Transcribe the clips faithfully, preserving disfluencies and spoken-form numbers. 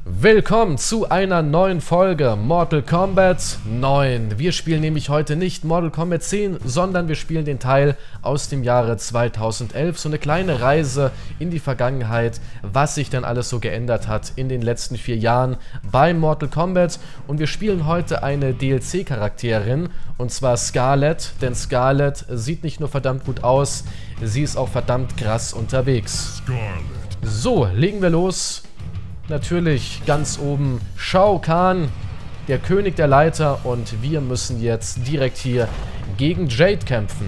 Willkommen zu einer neuen Folge Mortal Kombat neun. Wir spielen nämlich heute nicht Mortal Kombat zehn, sondern wir spielen den Teil aus dem Jahre zweitausendelf. So eine kleine Reise in die Vergangenheit, was sich dann alles so geändert hat in den letzten vier Jahren bei Mortal Kombat. Und wir spielen heute eine D L C-Charakterin, und zwar Skarlet. Denn Skarlet sieht nicht nur verdammt gut aus, sie ist auch verdammt krass unterwegs. So, legen wir los. Natürlich ganz oben Shao Kahn, der König der Leiter, und wir müssen jetzt direkt hier gegen Jade kämpfen.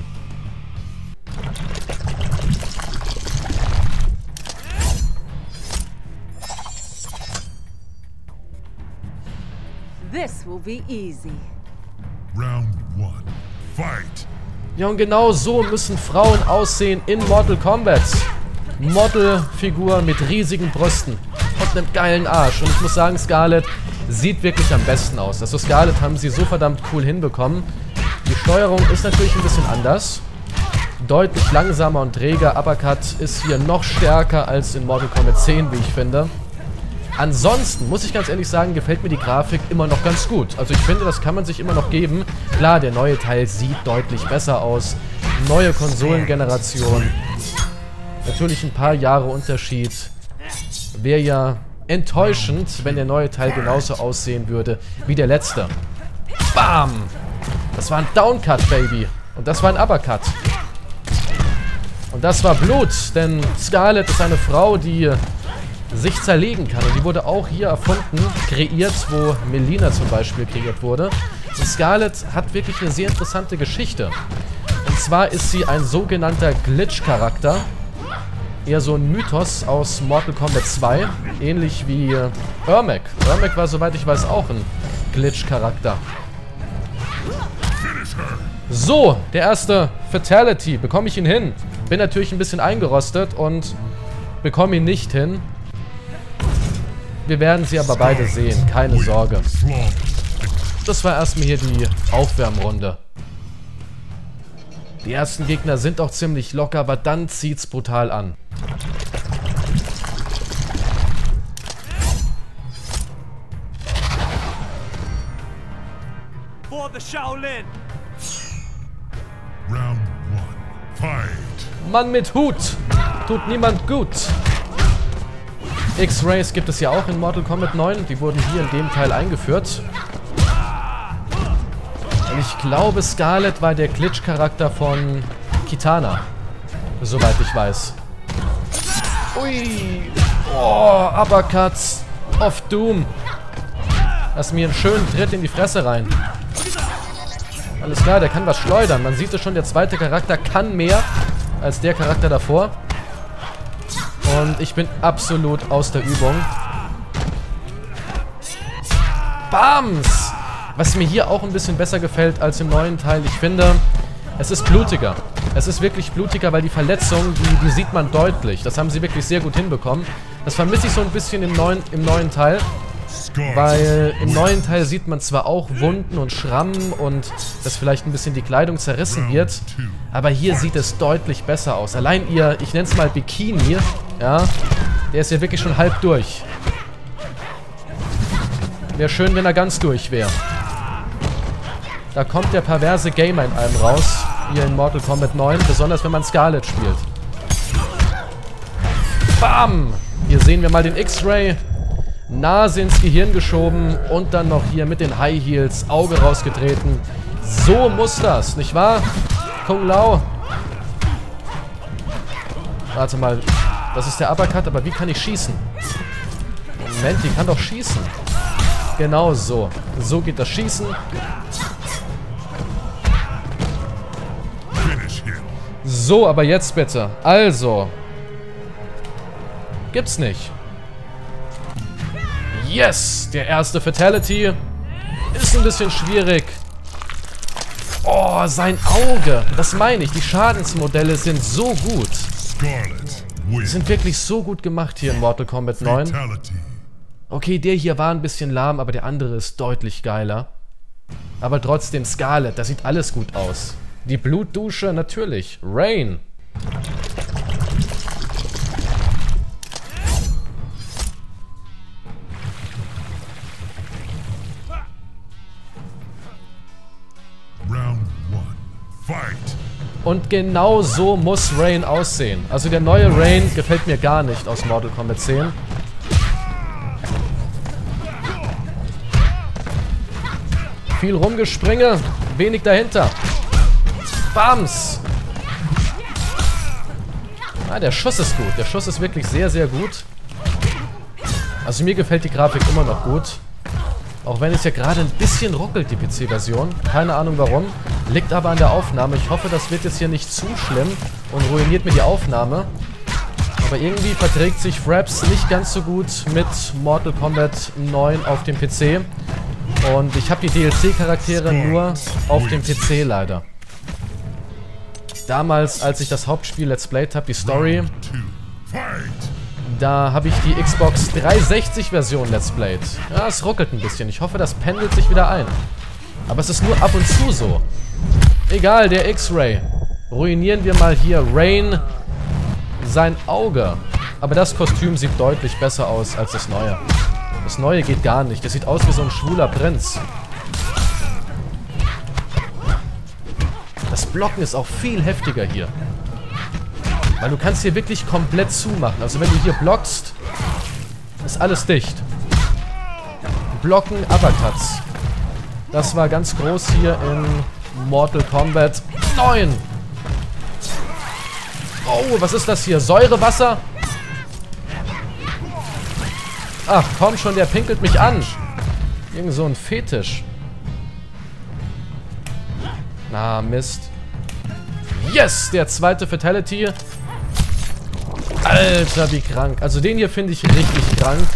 This will be easy. Round one. Fight. Ja, und genau so müssen Frauen aussehen in Mortal Kombat. Modelfigur mit riesigen Brüsten und einem geilen Arsch. Und ich muss sagen, Skarlet sieht wirklich am besten aus. Also Skarlet haben sie so verdammt cool hinbekommen. Die Steuerung ist natürlich ein bisschen anders. Deutlich langsamer und träger. Uppercut ist hier noch stärker als in Mortal Kombat zehn, wie ich finde. Ansonsten, muss ich ganz ehrlich sagen, gefällt mir die Grafik immer noch ganz gut. Also ich finde, das kann man sich immer noch geben. Klar, der neue Teil sieht deutlich besser aus. Neue Konsolengeneration. Natürlich ein paar Jahre Unterschied. Wäre ja enttäuschend, wenn der neue Teil genauso aussehen würde wie der letzte. Bam! Das war ein Downcut, Baby. Und das war ein Uppercut. Und das war Blut, denn Skarlet ist eine Frau, die sich zerlegen kann. Und die wurde auch hier erfunden, kreiert, wo Melina zum Beispiel kreiert wurde. Und Skarlet hat wirklich eine sehr interessante Geschichte. Und zwar ist sie ein sogenannter Glitch-Charakter. Eher so ein Mythos aus Mortal Kombat zwei. Ähnlich wie äh, Ermac. Ermac war, soweit ich weiß, auch ein Glitch-Charakter. So, der erste Fatality. Bekomme ich ihn hin? Bin natürlich ein bisschen eingerostet und bekomme ihn nicht hin. Wir werden sie aber beide sehen. Keine Sorge. Das war erstmal hier die Aufwärmrunde. Die ersten Gegner sind auch ziemlich locker, aber dann zieht's brutal an. For the Shaolin. Round one. Fight. Mann mit Hut tut niemand gut. X-Rays gibt es ja auch in Mortal Kombat neun. Die wurden hier in dem Teil eingeführt. Und ich glaube, Skarlet war der Glitch-Charakter von Kitana. Soweit ich weiß. Ui. Oh, Uppercuts of Doom. Lass mir einen schönen Tritt in die Fresse rein. Alles klar, der kann was schleudern. Man sieht es schon, der zweite Charakter kann mehr als der Charakter davor. Und ich bin absolut aus der Übung. Bams! Was mir hier auch ein bisschen besser gefällt als im neuen Teil, ich finde, es ist blutiger. Es ist wirklich blutiger, weil die Verletzung, die, die sieht man deutlich. Das haben sie wirklich sehr gut hinbekommen. Das vermisse ich so ein bisschen im neuen, im neuen Teil. Weil im neuen Teil sieht man zwar auch Wunden und Schrammen und dass vielleicht ein bisschen die Kleidung zerrissen wird. Aber hier sieht es deutlich besser aus. Allein ihr, ich nenne es mal Bikini, ja, der ist ja wirklich schon halb durch. Wäre schön, wenn er ganz durch wäre. Da kommt der perverse Gamer in einem raus, hier in Mortal Kombat neun, besonders wenn man Skarlet spielt. Bam! Hier sehen wir mal den X-Ray. Nase ins Gehirn geschoben und dann noch hier mit den High Heels Auge rausgetreten. So muss das, nicht wahr? Kung Lao. Warte mal, das ist der Uppercut, aber wie kann ich schießen? Moment, die kann doch schießen. Genau so. So geht das Schießen. So, aber jetzt bitte. Also. Gibt's nicht. Yes! Der erste Fatality. Ist ein bisschen schwierig. Oh, sein Auge. Das meine ich. Die Schadensmodelle sind so gut. Die sind wirklich so gut gemacht hier in Mortal Kombat neun. Okay, der hier war ein bisschen lahm, aber der andere ist deutlich geiler. Aber trotzdem Skarlet, das sieht alles gut aus. Die Blutdusche, natürlich. Rain. Und genau so muss Rain aussehen. Also der neue Rain gefällt mir gar nicht aus Mortal Kombat zehn. Viel Rumgespringe, wenig dahinter. Bams! Ah, der Schuss ist gut. Der Schuss ist wirklich sehr, sehr gut. Also mir gefällt die Grafik immer noch gut. Auch wenn es ja gerade ein bisschen ruckelt, die P C-Version. Keine Ahnung warum. Liegt aber an der Aufnahme. Ich hoffe, das wird jetzt hier nicht zu schlimm und ruiniert mir die Aufnahme. Aber irgendwie verträgt sich Fraps nicht ganz so gut mit Mortal Kombat neun auf dem P C. Und ich habe die D L C-Charaktere nur auf dem P C leider. Damals, als ich das Hauptspiel Let's Played habe, die Story, da habe ich die Xbox dreihundertsechzig-Version Let's Played. Ja, es ruckelt ein bisschen. Ich hoffe, das pendelt sich wieder ein. Aber es ist nur ab und zu so. Egal, der X-Ray. Ruinieren wir mal hier Rain sein Auge. Aber das Kostüm sieht deutlich besser aus als das neue. Das neue geht gar nicht. Das sieht aus wie so ein schwuler Prinz. Das Blocken ist auch viel heftiger hier. Weil du kannst hier wirklich komplett zumachen. Also wenn du hier blockst, ist alles dicht. Blocken, Uppercuts. Das war ganz groß hier in Mortal Kombat neun. Oh, was ist das hier? Säurewasser? Ach, komm schon, der pinkelt mich an. Irgend so ein Fetisch. Na, Mist. Yes, der zweite Fatality. Alter, wie krank. Also den hier finde ich richtig krank.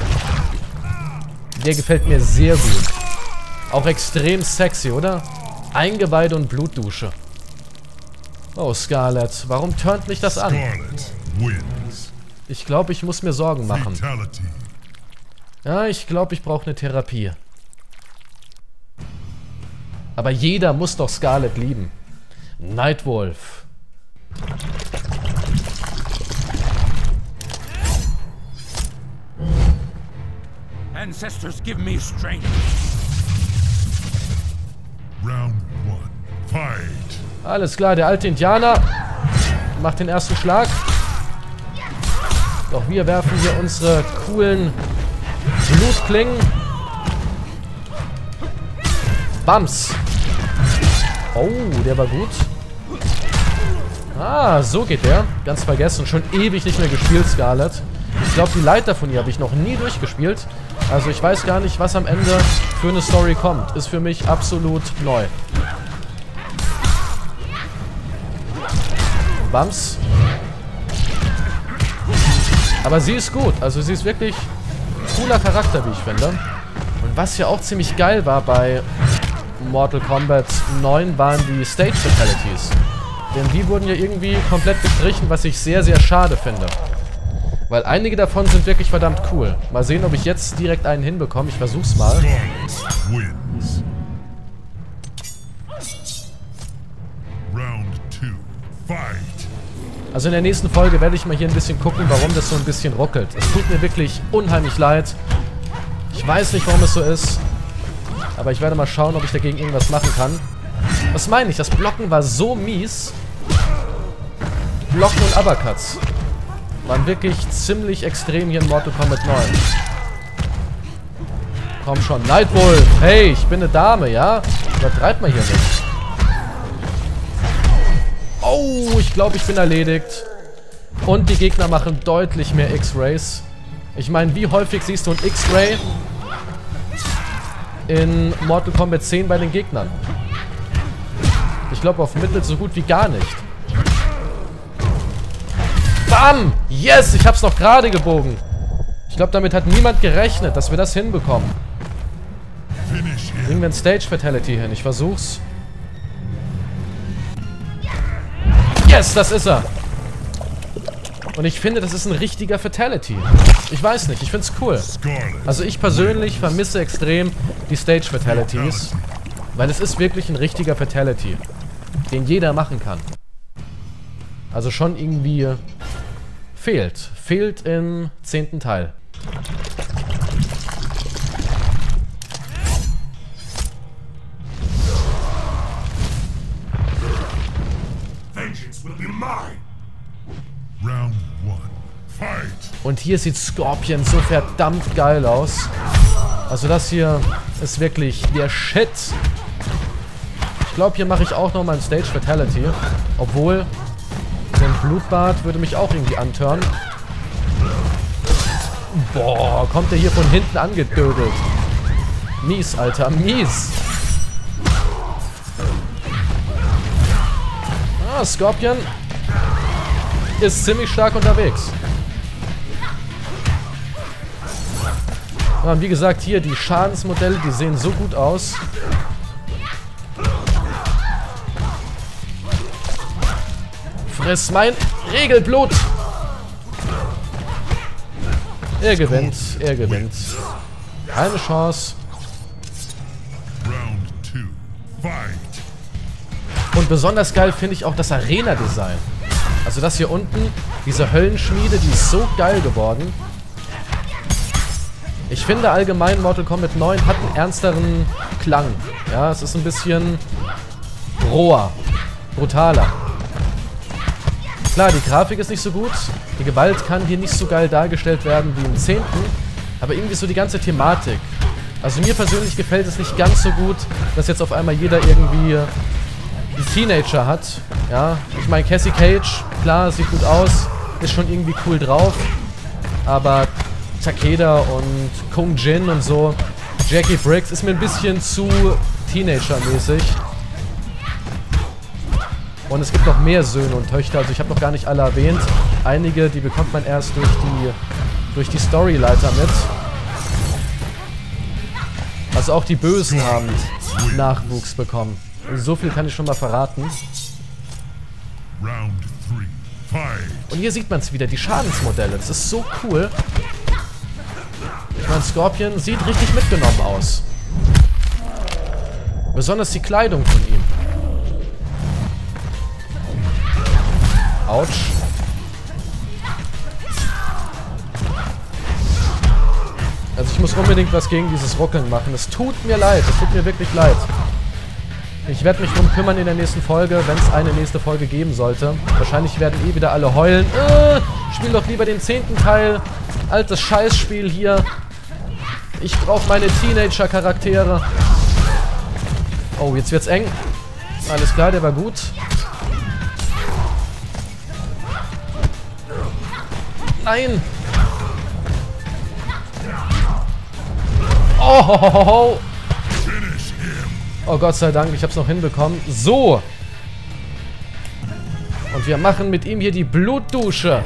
Der gefällt mir sehr gut. Auch extrem sexy, oder? Eingeweide und Blutdusche. Oh, Scarlet. Warum turnt mich das an? Ich glaube, ich muss mir Sorgen machen. Ja, ich glaube, ich brauche eine Therapie. Aber jeder muss doch Scarlet lieben. Nightwolf. Ancestors, give me strength. Round one. Fight. Alles klar, der alte Indianer macht den ersten Schlag. Doch wir werfen hier unsere coolen Blutklingen. Bams. Oh, der war gut. Ah, so geht der. Ganz vergessen. Schon ewig nicht mehr gespielt, Scarlet. Ich glaube, die Leiter von ihr habe ich noch nie durchgespielt. Also ich weiß gar nicht, was am Ende für eine Story kommt. Ist für mich absolut neu. Bams. Aber sie ist gut. Also sie ist wirklich ein cooler Charakter, wie ich finde. Und was ja auch ziemlich geil war bei Mortal Kombat neun, waren die Stage Fatalities. Denn die wurden ja irgendwie komplett gestrichen, was ich sehr, sehr schade finde. Weil einige davon sind wirklich verdammt cool. Mal sehen, ob ich jetzt direkt einen hinbekomme. Ich versuch's mal. Also in der nächsten Folge werde ich mal hier ein bisschen gucken, warum das so ein bisschen ruckelt. Es tut mir wirklich unheimlich leid. Ich weiß nicht, warum es so ist. Aber ich werde mal schauen, ob ich dagegen irgendwas machen kann. Was meine ich? Das Blocken war so mies. Blocken und Uppercuts waren wirklich ziemlich extrem hier in Mortal Kombat neun. Komm schon, Nightwolf. Hey, ich bin eine Dame, ja? Übertreibt mal hier nicht. Oh, ich glaube, ich bin erledigt. Und die Gegner machen deutlich mehr X-Rays. Ich meine, wie häufig siehst du ein X-Ray in Mortal Kombat zehn bei den Gegnern? Ich glaube, auf Mittel so gut wie gar nicht. Bam! Yes, ich hab's noch gerade gebogen. Ich glaube, damit hat niemand gerechnet, dass wir das hinbekommen. Bringen wir ein Stage Fatality hin. Ich versuch's. Yes, das ist er. Und ich finde, das ist ein richtiger Fatality. Ich weiß nicht, ich find's cool. Also ich persönlich vermisse extrem die Stage Fatalities. Weil es ist wirklich ein richtiger Fatality, den jeder machen kann. Also schon irgendwie fehlt. Fehlt im zehnten Teil. Und hier sieht Scorpion so verdammt geil aus. Also das hier ist wirklich der Shit. Ich glaube, hier mache ich auch nochmal ein Stage Fatality. Obwohl, ein Blutbad würde mich auch irgendwie antören. Boah, kommt der hier von hinten angedödelt. Mies, Alter, mies. Ah, Scorpion ist ziemlich stark unterwegs. Und wie gesagt, hier die Schadensmodelle, die sehen so gut aus. Friss mein Regelblut. Er gewinnt, er gewinnt. Keine Chance. Und besonders geil finde ich auch das Arena-Design. Also das hier unten, diese Höllenschmiede, die ist so geil geworden. Ich finde allgemein Mortal Kombat neun hat einen ernsteren Klang. Ja, es ist ein bisschen roher, brutaler. Klar, die Grafik ist nicht so gut. Die Gewalt kann hier nicht so geil dargestellt werden wie im zehnten. Aber irgendwie so die ganze Thematik. Also mir persönlich gefällt es nicht ganz so gut, dass jetzt auf einmal jeder irgendwie einen Teenager hat. Ja, ich meine Cassie Cage, klar, sieht gut aus, ist schon irgendwie cool drauf. Aber Takeda und Kung Jin und so, Jackie Briggs ist mir ein bisschen zu Teenager-mäßig. Und es gibt noch mehr Söhne und Töchter, also ich habe noch gar nicht alle erwähnt. Einige, die bekommt man erst durch die, durch die Storyleiter mit. Also auch die Bösen haben Nachwuchs bekommen. Und so viel kann ich schon mal verraten. Und hier sieht man es wieder, die Schadensmodelle. Das ist so cool. Ich meine, Scorpion sieht richtig mitgenommen aus. Besonders die Kleidung von ihm. Autsch. Also ich muss unbedingt was gegen dieses Ruckeln machen. Es tut mir leid. Es tut mir wirklich leid. Ich werde mich drum kümmern in der nächsten Folge, wenn es eine nächste Folge geben sollte. Wahrscheinlich werden eh wieder alle heulen. Äh, spiel doch lieber den zehnten Teil. Altes Scheißspiel hier. Ich brauche meine Teenager-Charaktere. Oh, jetzt wird's eng. Alles klar, der war gut. Nein! Oh, ho, ho, ho. Oh, Gott sei Dank, ich hab's noch hinbekommen. So! Und wir machen mit ihm hier die Blutdusche.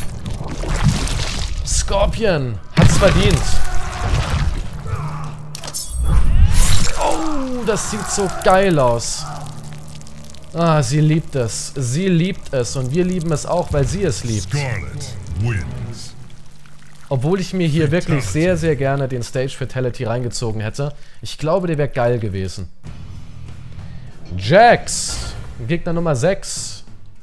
Scorpion hat's verdient. Oh, das sieht so geil aus. Ah, sie liebt es. Sie liebt es. Und wir lieben es auch, weil sie es liebt. Obwohl ich mir hier wirklich sehr, sehr gerne den Stage Fatality reingezogen hätte. Ich glaube, der wäre geil gewesen. Jax. Gegner Nummer sechs.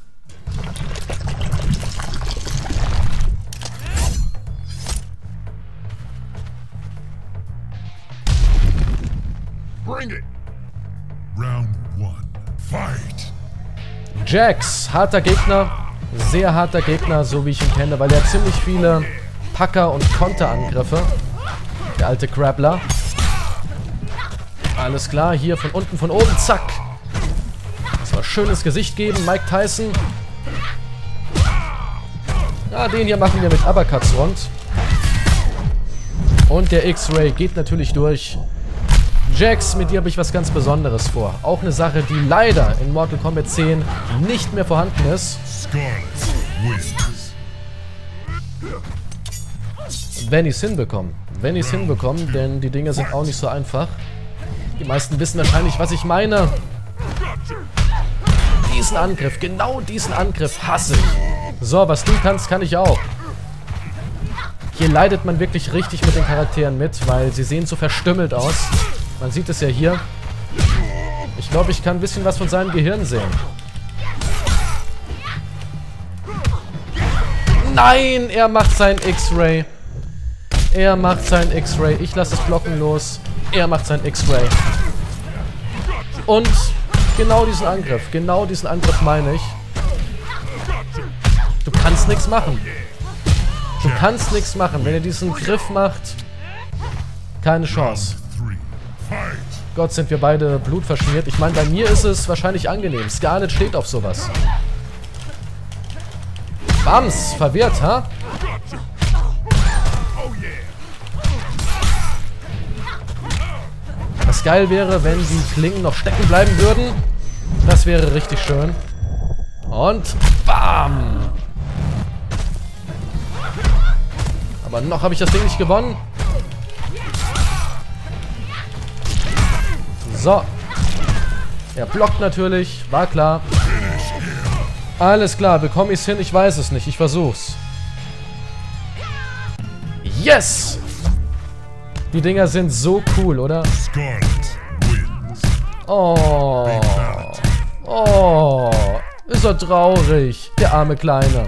Bring it. Round one. Fight. Jax, harter Gegner. Sehr harter Gegner, so wie ich ihn kenne, weil er hat ziemlich viele Packer- und Konterangriffe. Der alte Grappler. Alles klar, hier von unten, von oben, zack. Das war schönes Gesicht geben, Mike Tyson. Ja, den hier machen wir mit Uppercuts rund. Und der X-Ray geht natürlich durch. Jax, mit dir habe ich was ganz Besonderes vor. Auch eine Sache, die leider in Mortal Kombat zehn nicht mehr vorhanden ist. Wenn ich es hinbekomme. Wenn ich es hinbekomme, denn die Dinge sind auch nicht so einfach. Die meisten wissen wahrscheinlich, was ich meine. Diesen Angriff, genau diesen Angriff hasse ich. So, was du kannst, kann ich auch. Hier leidet man wirklich richtig mit den Charakteren mit, weil sie sehen so verstümmelt aus. Man sieht es ja hier. Ich glaube, ich kann ein bisschen was von seinem Gehirn sehen. Nein, er macht sein X-Ray. Er macht sein X-Ray. Ich lasse das Blocken los. Er macht sein X-Ray. Und genau diesen Angriff. Genau diesen Angriff meine ich. Du kannst nichts machen. Du kannst nichts machen. Wenn er diesen Griff macht, keine Chance. Gott, sind wir beide blutverschmiert. Ich meine, bei mir ist es wahrscheinlich angenehm. Scarlet steht auf sowas. Bams, verwirrt, ha? Was geil wäre, wenn die Klingen noch stecken bleiben würden. Das wäre richtig schön. Und bam! Aber noch habe ich das Ding nicht gewonnen. So. Er blockt natürlich. War klar. Alles klar. Bekomme ich es hin? Ich weiß es nicht. Ich versuch's. Yes! Die Dinger sind so cool, oder? Oh. Oh. Ist er traurig. Der arme Kleine.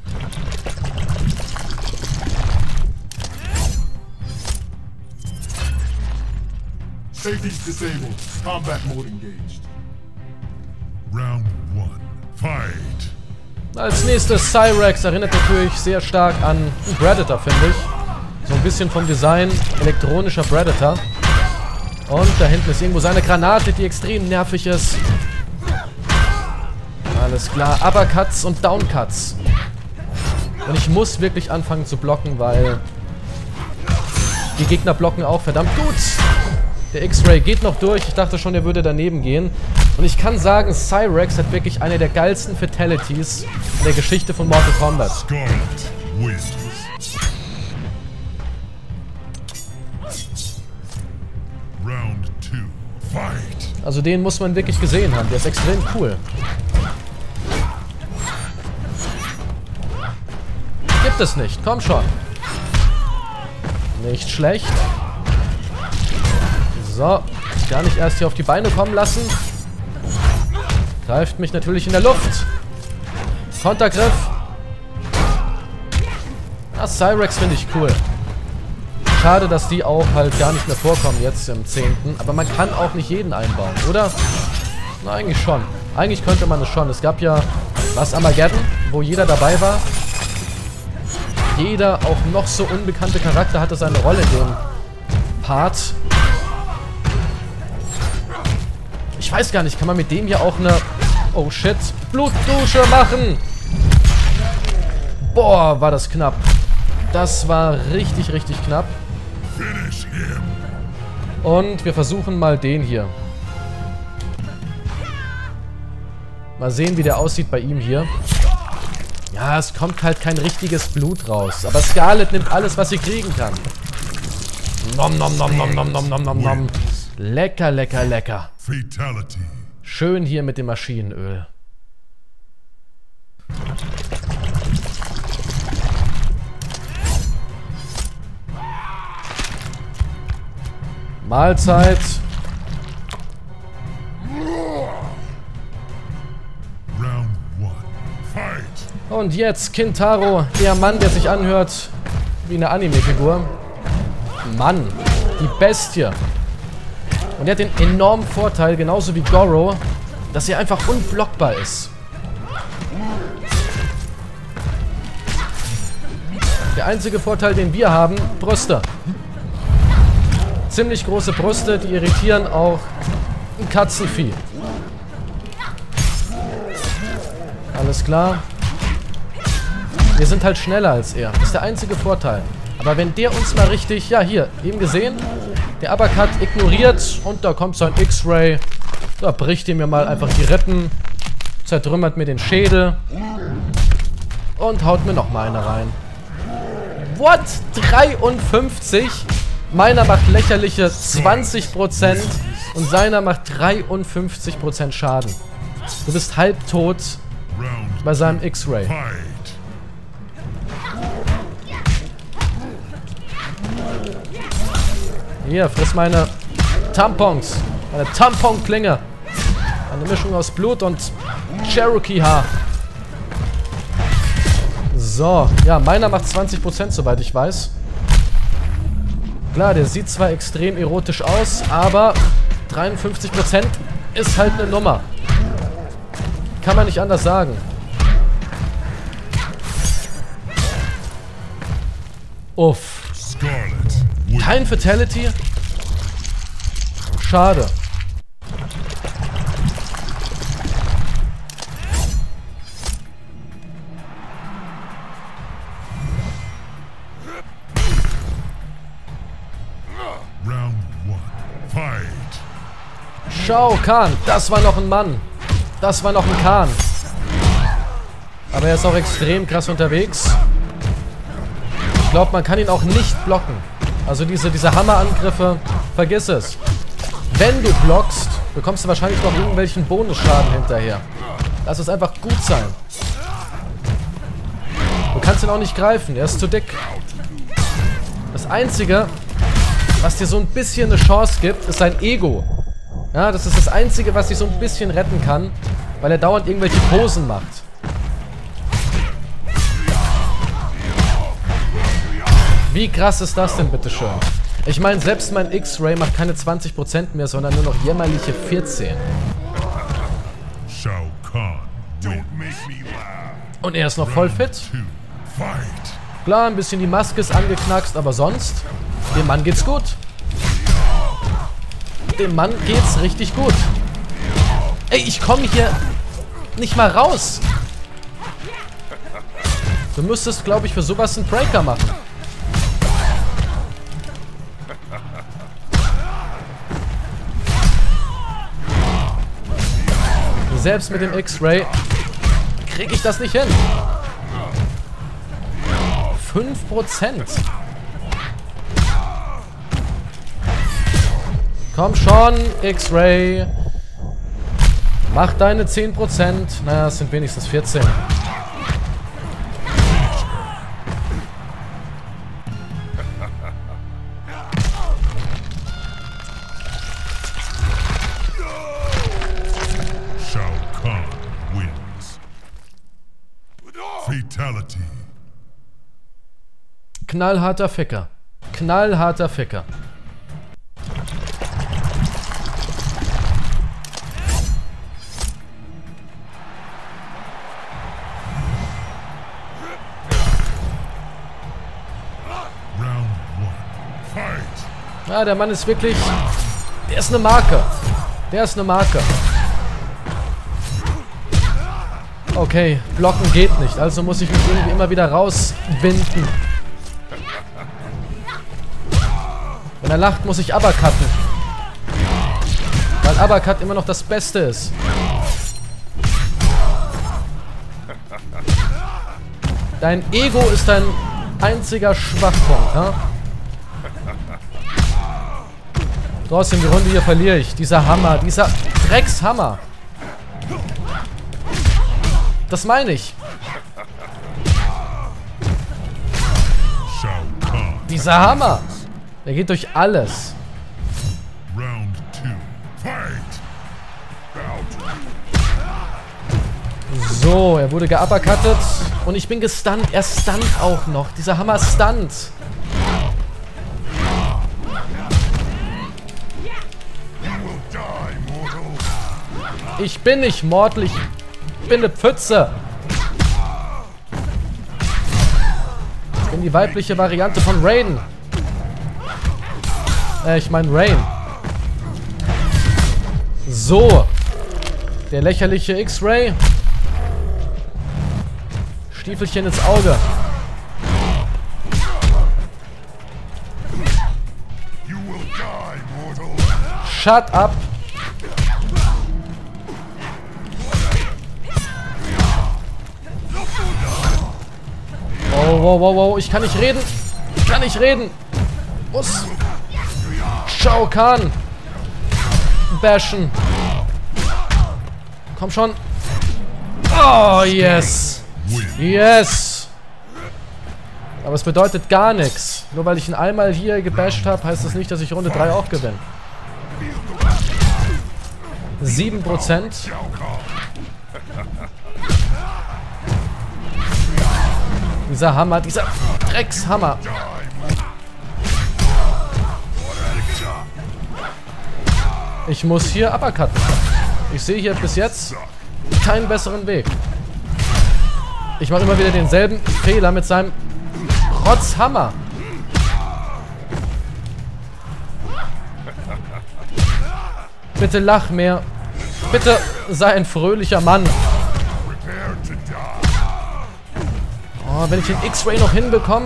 Safety's disabled. Combat mode engaged. Round one. Fight. Als nächstes Cyrex erinnert natürlich sehr stark an einen Predator, finde ich. So ein bisschen vom Design elektronischer Predator. Und da hinten ist irgendwo seine Granate, die extrem nervig ist. Alles klar. Uppercuts und Downcuts. Und ich muss wirklich anfangen zu blocken, weil die Gegner blocken auch verdammt gut. Der X-Ray geht noch durch. Ich dachte schon, er würde daneben gehen. Und ich kann sagen, Cyrex hat wirklich eine der geilsten Fatalities in der Geschichte von Mortal Kombat. Also den muss man wirklich gesehen haben. Der ist extrem cool. Gibt es nicht. Komm schon. Nicht schlecht. So, gar nicht erst hier auf die Beine kommen lassen. Greift mich natürlich in der Luft. Kontergriff. Ja, Cyrex finde ich cool. Schade, dass die auch halt gar nicht mehr vorkommen jetzt im zehnten. Aber man kann auch nicht jeden einbauen, oder? Na, eigentlich schon. Eigentlich könnte man es schon. Es gab ja was Armageddon, wo jeder dabei war. Jeder, auch noch so unbekannte Charakter, hatte seine Rolle in dem Part. Ich weiß gar nicht, kann man mit dem hier auch eine... Oh shit, Blutdusche machen? Boah, war das knapp. Das war richtig, richtig knapp. Und wir versuchen mal den hier. Mal sehen, wie der aussieht bei ihm hier. Ja, es kommt halt kein richtiges Blut raus. Aber Scarlet nimmt alles, was sie kriegen kann. Nom nom nom nom nom nom nom nom nom. Lecker, lecker, lecker. Fatality. Schön hier mit dem Maschinenöl. Mahlzeit. Round one. Fight. Und jetzt Kintaro, der Mann, der sich anhört wie eine Anime-Figur. Mann, die Bestie. Und er hat den enormen Vorteil, genauso wie Goro, dass er einfach unblockbar ist. Der einzige Vorteil, den wir haben, Brüste. Ziemlich große Brüste, die irritieren auch ein Katzenvieh. Alles klar. Wir sind halt schneller als er. Das ist der einzige Vorteil. Aber wenn der uns mal richtig... Ja, hier, eben gesehen. Der Uppercut ignoriert. Und da kommt sein X-Ray. Da bricht ihm mir mal einfach die Rippen. Zertrümmert mir den Schädel. Und haut mir noch mal eine rein. What? dreiundfünfzig? Meiner macht lächerliche zwanzig Prozent. Und seiner macht dreiundfünfzig Prozent Schaden. Du bist halbtot bei seinem X-Ray. Hier, friss meine Tampons. Meine Tamponklinge. Eine Mischung aus Blut und Cherokee-Haar. So, ja, meiner macht zwanzig Prozent, soweit ich weiß. Klar, der sieht zwar extrem erotisch aus, aber dreiundfünfzig Prozent ist halt eine Nummer. Kann man nicht anders sagen. Uff. Scarlet. Kein Fatality? Schade. Round one. Fight. Shao Kahn, das war noch ein Mann. Das war noch ein Kahn. Aber er ist auch extrem krass unterwegs. Ich glaube, man kann ihn auch nicht blocken. Also diese, diese Hammerangriffe, vergiss es. Wenn du blockst, bekommst du wahrscheinlich noch irgendwelchen Bonusschaden hinterher. Lass es einfach gut sein. Du kannst ihn auch nicht greifen, er ist zu dick. Das Einzige, was dir so ein bisschen eine Chance gibt, ist sein Ego. Ja, das ist das Einzige, was dich so ein bisschen retten kann, weil er dauernd irgendwelche Posen macht. Wie krass ist das denn, bitteschön? Ich meine, selbst mein X-Ray macht keine zwanzig Prozent mehr, sondern nur noch jämmerliche vierzehn. Shao Kahn. Don't make me laugh. Und er ist noch voll fit. Two. Fight. Klar, ein bisschen die Maske ist angeknackst, aber sonst, dem Mann geht's gut. Dem Mann geht's richtig gut. Ey, ich komme hier nicht mal raus. Du müsstest, glaube ich, für sowas einen Breaker machen. Selbst mit dem X-Ray kriege ich das nicht hin. fünf Prozent. Komm schon, X-Ray. Mach deine zehn Prozent. Naja, es sind wenigstens vierzehn. Shao Kahn wins. Fatality. Knallharter Ficker. Knallharter Ficker. Ja, der Mann ist wirklich... Der ist eine Marke. Der ist eine Marke. Okay, blocken geht nicht. Also muss ich mich irgendwie immer wieder rauswinden. Wenn er lacht, muss ich Uppercutten. Weil Uppercut immer noch das Beste ist. Dein Ego ist dein einziger Schwachpunkt, ja? Trotzdem, die Runde hier verliere ich. Dieser Hammer, dieser Dreckshammer. Das meine ich. Dieser Hammer. Der geht durch alles. Round two. Fight. So, er wurde geuppercuttet. Und ich bin gestunt. Er stunt auch noch. Dieser Hammer stunt. Ich bin nicht mortal, ich bin eine Pfütze. Ich bin die weibliche Variante von Raiden. Äh, ich meine Rain. So. Der lächerliche X-Ray. Stiefelchen ins Auge. Shut up. Oh, wow, wow, wow. Ich kann nicht reden. Ich kann nicht reden. Muss Shao Kahn bashen. Komm schon. Oh, yes. Yes. Aber es bedeutet gar nichts. Nur weil ich ihn einmal hier gebasht habe, heißt das nicht, dass ich Runde drei auch gewinne. sieben Prozent. Dieser Hammer, dieser Dreckshammer. Ich muss hier uppercutten. Ich sehe hier bis jetzt keinen besseren Weg. Ich mache immer wieder denselben Fehler mit seinem Rotzhammer. Bitte lach mehr. Bitte sei ein fröhlicher Mann. Oh, wenn ich den X-Ray noch hinbekomme.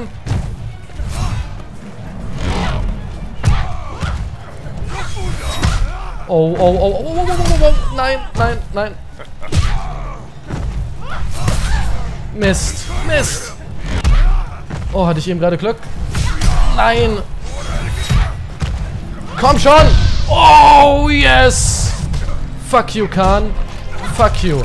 Oh, oh, oh, oh, oh, oh, oh, oh, oh, nein, nein, nein. Mist, Mist. Oh, hatte ich eben gerade Glück? Nein. Komm schon. Oh, yes. Fuck you, Khan. Fuck you.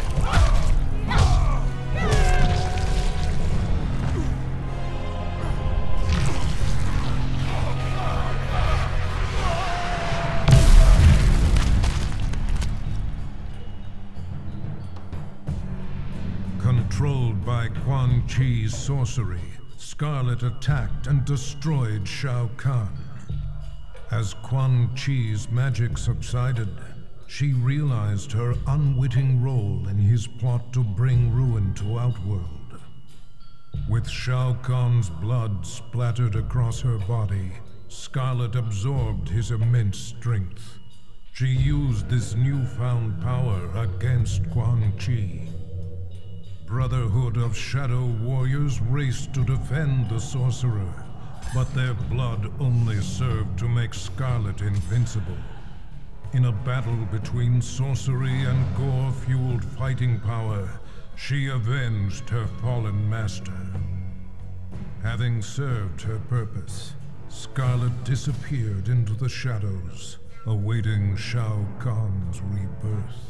Controlled by Quan Chi's sorcery, Scarlet attacked and destroyed Shao Kahn. As Quan Chi's magic subsided, she realized her unwitting role in his plot to bring ruin to Outworld. With Shao Kahn's blood splattered across her body, Scarlet absorbed his immense strength. She used this newfound power against Quan Chi. Brotherhood of Shadow Warriors raced to defend the sorcerer, but their blood only served to make Scarlet invincible. In a battle between sorcery and gore-fueled fighting power, she avenged her fallen master. Having served her purpose, Scarlet disappeared into the shadows, awaiting Shao Kahn's rebirth.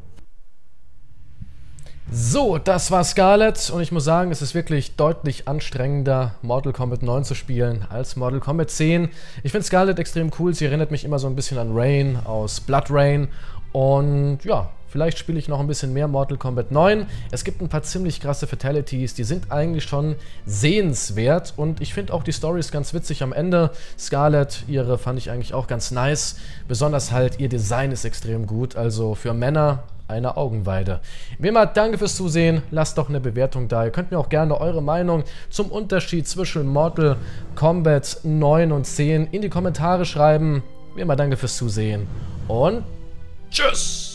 So, das war Scarlet und ich muss sagen, es ist wirklich deutlich anstrengender, Mortal Kombat neun zu spielen als Mortal Kombat zehn. Ich finde Scarlet extrem cool, sie erinnert mich immer so ein bisschen an Rain aus Blood Rain und ja, vielleicht spiele ich noch ein bisschen mehr Mortal Kombat neun. Es gibt ein paar ziemlich krasse Fatalities, die sind eigentlich schon sehenswert und ich finde auch die Story ist ganz witzig am Ende. Scarlet, ihre fand ich eigentlich auch ganz nice, besonders halt ihr Design ist extrem gut, also für Männer eine Augenweide. Wie immer, danke fürs Zusehen, lasst doch eine Bewertung da. Ihr könnt mir auch gerne eure Meinung zum Unterschied zwischen Mortal Kombat neun und zehn in die Kommentare schreiben. Wie immer, danke fürs Zusehen und tschüss!